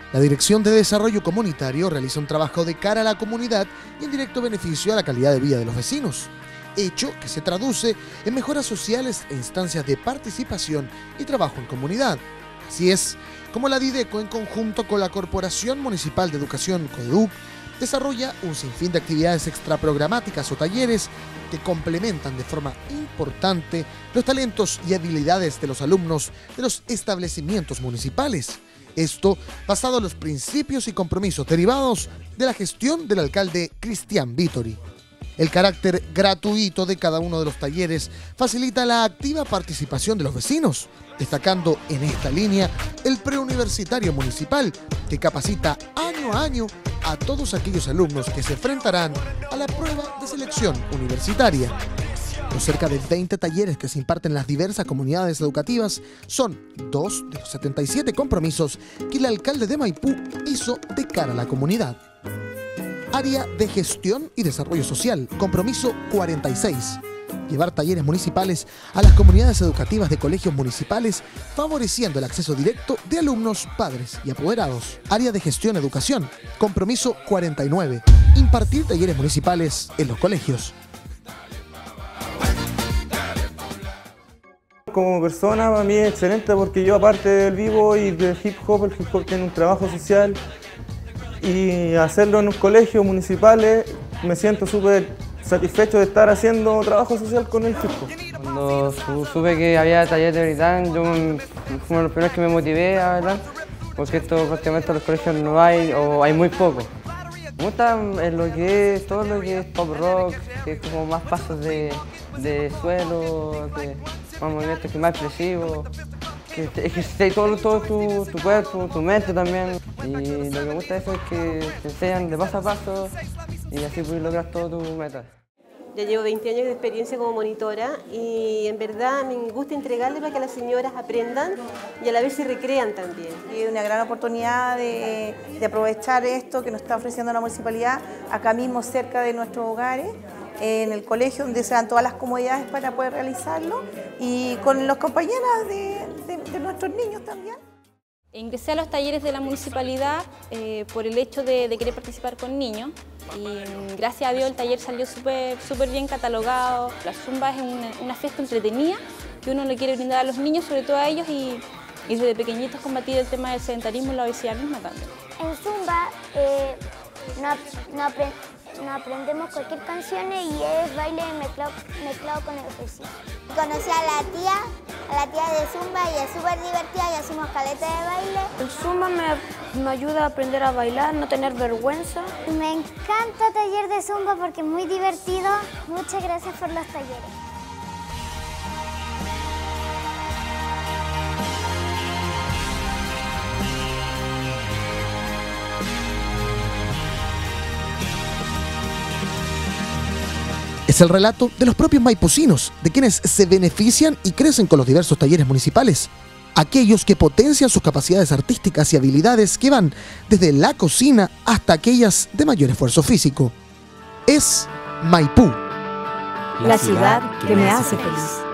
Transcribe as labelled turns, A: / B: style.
A: La Dirección de Desarrollo Comunitario realiza un trabajo de cara a la comunidad y en directo beneficio a la calidad de vida de los vecinos, hecho que se traduce en mejoras sociales e instancias de participación y trabajo en comunidad. Así es como la Dideco, en conjunto con la Corporación Municipal de Educación, CODEDUC, desarrolla un sinfín de actividades extraprogramáticas o talleres que complementan de forma importante los talentos y habilidades de los alumnos de los establecimientos municipales. Esto basado en los principios y compromisos derivados de la gestión del alcalde Cristian Vittori. El carácter gratuito de cada uno de los talleres facilita la activa participación de los vecinos, destacando en esta línea el preuniversitario municipal, que capacita año a año a todos aquellos alumnos que se enfrentarán a la prueba de selección universitaria. Los cerca de 20 talleres que se imparten en las diversas comunidades educativas son 2 de los 77 compromisos que el alcalde de Maipú hizo de cara a la comunidad. Área de Gestión y Desarrollo Social, compromiso 46. Llevar talleres municipales a las comunidades educativas de colegios municipales, favoreciendo el acceso directo de alumnos, padres y apoderados. Área de Gestión y Educación, compromiso 49. Impartir talleres municipales en los colegios.
B: Como persona, para mí es excelente porque yo, aparte del vivo y del hip hop, el hip hop tiene un trabajo social, y hacerlo en un colegio municipal me siento súper satisfecho de estar haciendo trabajo social con el hip hop.
C: Cuando supe que había taller de breakdance, yo fui uno de los primeros que me motivé a bailar, porque esto prácticamente en los colegios no hay o hay muy poco. Me gusta lo que es, todo lo que es pop rock, que es como más pasos de suelo, más movimientos, que más expresivos. Que ejercites todo tu cuerpo, tu mente también. Y lo que me gusta de eso es que te enseñan de paso a paso y así puedes lograr todo tu meta.
D: Ya llevo 20 años de experiencia como monitora y en verdad me gusta entregarle para que las señoras aprendan y a la vez se recrean también.
E: Es una gran oportunidad de aprovechar esto que nos está ofreciendo la municipalidad acá mismo cerca de nuestros hogares, en el colegio donde se dan todas las comodidades para poder realizarlo y con los compañeros de nuestros niños también.
F: Ingresé a los talleres de la municipalidad por el hecho de querer participar con niños y gracias a Dios el taller salió súper bien catalogado. La zumba es una fiesta entretenida que uno le quiere brindar a los niños, sobre todo a ellos, y desde pequeñitos combatir el tema del sedentarismo y la obesidad misma también.
G: En zumba no aprendemos cualquier canción y es baile mezclado con ejercicio. Conocí a la tía de zumba y es súper divertida y hacemos caleta de baile.
H: El zumba me ayuda a aprender a bailar, no tener vergüenza.
G: Me encanta taller de zumba porque es muy divertido. Muchas gracias por los talleres.
A: Es el relato de los propios maipucinos, de quienes se benefician y crecen con los diversos talleres municipales. Aquellos que potencian sus capacidades artísticas y habilidades que van desde la cocina hasta aquellas de mayor esfuerzo físico. Es Maipú,
I: la ciudad que me hace feliz.